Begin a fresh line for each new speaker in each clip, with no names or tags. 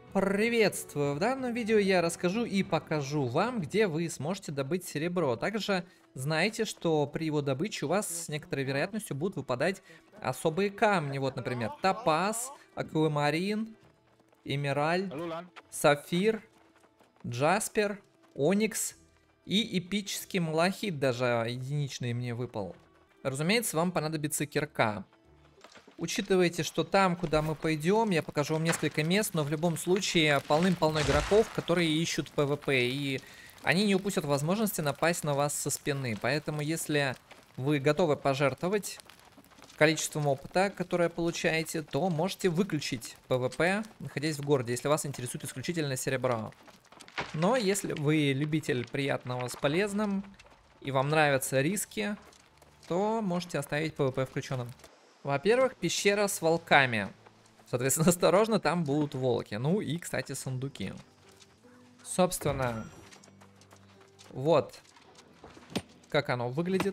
Приветствую! В данном видео я расскажу и покажу вам, где вы сможете добыть серебро. Также знайте, что при его добыче у вас с некоторой вероятностью будут выпадать особые камни. Вот, например, топаз, аквамарин, эмеральд, сафир, джаспер, оникс и эпический малахит, даже единичный мне выпал. Разумеется, вам понадобится кирка. Учитывайте, что там, куда мы пойдем, я покажу вам несколько мест, но в любом случае полным-полно игроков, которые ищут PvP, и они не упустят возможности напасть на вас со спины. Поэтому, если вы готовы пожертвовать количеством опыта, которое получаете, то можете выключить PvP, находясь в городе, если вас интересует исключительно серебро. Но если вы любитель приятного с полезным, и вам нравятся риски, то можете оставить PvP включенным. Во-первых, пещера с волками. Соответственно, осторожно, там будут волки. Ну и, кстати, сундуки. Собственно, вот как оно выглядит.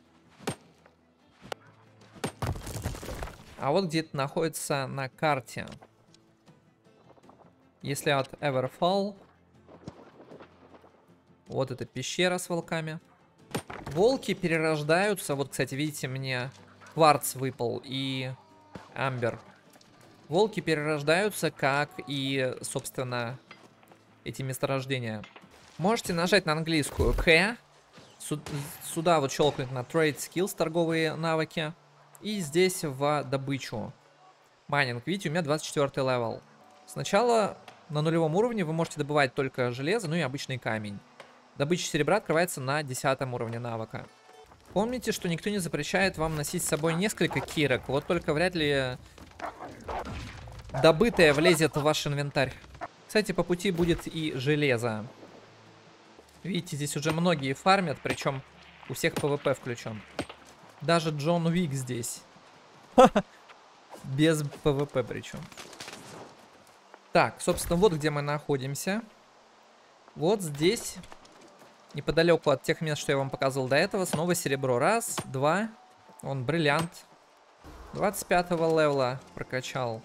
А вот где это находится на карте. Если от Everfall. Вот эта пещера с волками. Волки перерождаются. Вот, кстати, видите, мне кварц выпал и амбер. Волки перерождаются, как и, собственно, эти месторождения. Можете нажать на английскую К. Сюда вот щелкнуть на Trade Skills, торговые навыки. И здесь в добычу. Майнинг. Видите, у меня 24 левел. Сначала на нулевом уровне вы можете добывать только железо, ну и обычный камень. Добыча серебра открывается на 10 уровне навыка. Помните, что никто не запрещает вам носить с собой несколько кирок. Вот только вряд ли добытое влезет в ваш инвентарь. Кстати, по пути будет и железо. Видите, здесь уже многие фармят, причем у всех PvP включен. Даже Джон Уик здесь. Без PvP причем. Так, собственно, вот где мы находимся. Вот здесь, неподалеку от тех мест, что я вам показывал до этого, снова серебро. Раз, два. Вон, бриллиант. 25-го левела прокачал.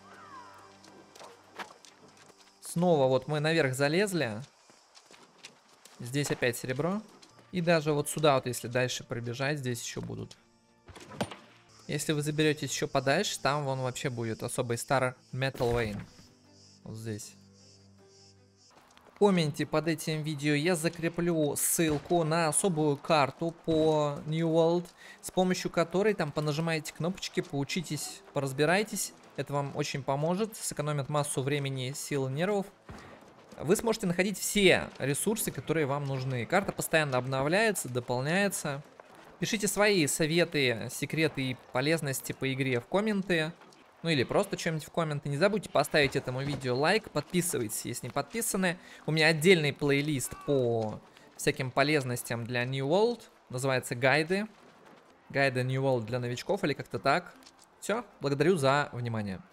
Снова вот мы наверх залезли. Здесь опять серебро. И даже вот сюда вот, если дальше пробежать, здесь еще будут. Если вы заберетесь еще подальше, там вон вообще будет особый Star Metal Vein. Вот здесь. В комменте под этим видео я закреплю ссылку на особую карту по New World, с помощью которой там понажимаете кнопочки, поучитесь, поразбирайтесь. Это вам очень поможет, сэкономит массу времени, сил и нервов. Вы сможете находить все ресурсы, которые вам нужны. Карта постоянно обновляется, дополняется. Пишите свои советы, секреты и полезности по игре в комменты. Ну или просто что-нибудь в комменты. Не забудьте поставить этому видео лайк. Подписывайтесь, если не подписаны. У меня отдельный плейлист по всяким полезностям для New World. Называется гайды. Гайды New World для новичков или как-то так. Все, благодарю за внимание.